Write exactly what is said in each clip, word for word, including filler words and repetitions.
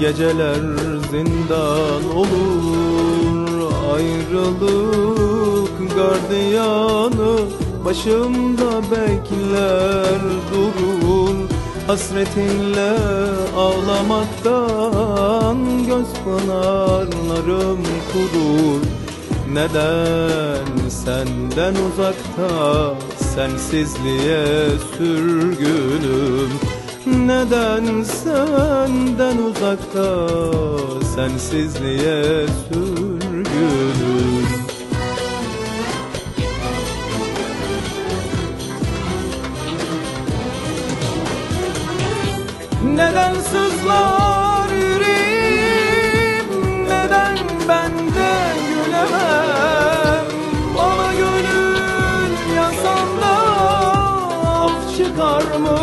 Geceler zindan olur, ayrılık gardiyanı başımda bekler durur. Hasretinle ağlamaktan göz pınarlarım kurur. Neden senden uzakta, sensizliğe sürgünüm? Neden senden uzakta, sensizliğe sürgünüm? Neden sızlar yüreğim, neden ben de gülemem? Bana gönül yasan da af çıkar mı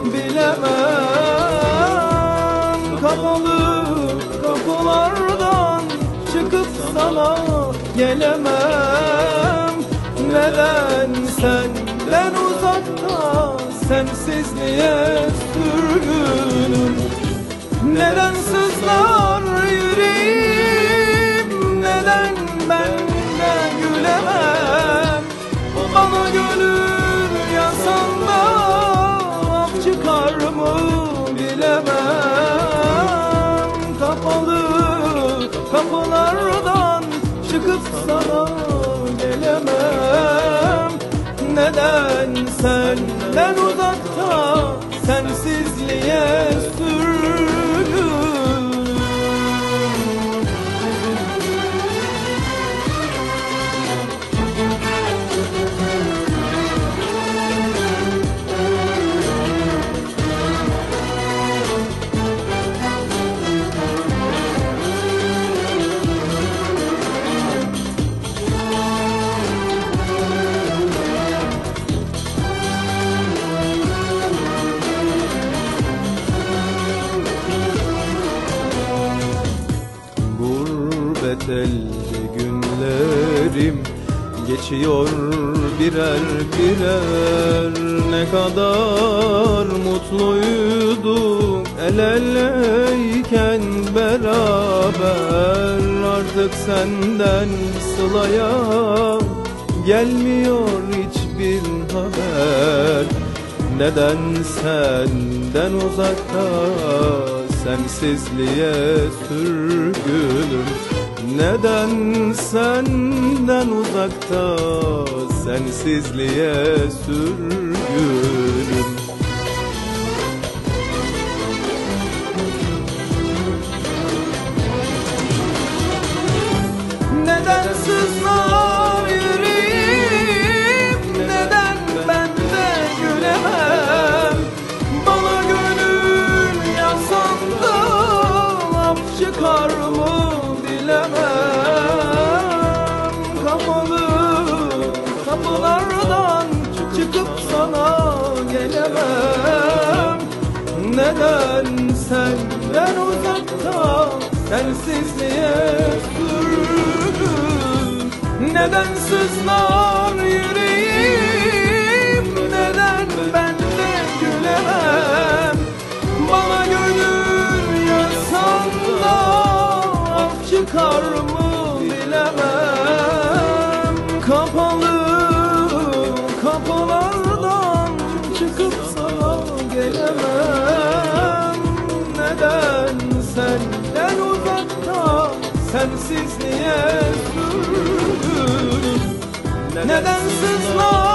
bilemem. Kapalı kapılardan çıkıp sana gelemem. Neden senden uzakta, sensizliğe sürgünüm? Neden sızlar yüreğim, neden ben de gülemem? Bana gönül yasan da af çıkar mı bilemem. Kapalı kapılardan çıkıp sana gelemem. Neden senden uzakta, sensizliğe sürgünüm? Gurbet elde günlerim geçiyor birer birer. Ne kadar mutluyduk el eleyken beraber. Artık senden sılaya gelmiyor hiçbir haber. Neden senden uzakta, sensizliğe sürgünüm? Neden senden uzakta, sensizliğe sürgünüm? Neden sızlar yüreğim, neden ben de gülemem? Bana gönül yasan da af çıkar mı bilemem. Kapalı kapılardan çıkıp sana gelemem. Neden senden uzakta, sensizliğe sürgün? Neden sızlar yüreğim, neden ben de gülemem? Bana gönül yasan da af çıkar mı bilemem. Kapalı kapılardan çıkıp sana gelemem. Neden senden uzakta, sensizliğe sürgün? Neden sızlar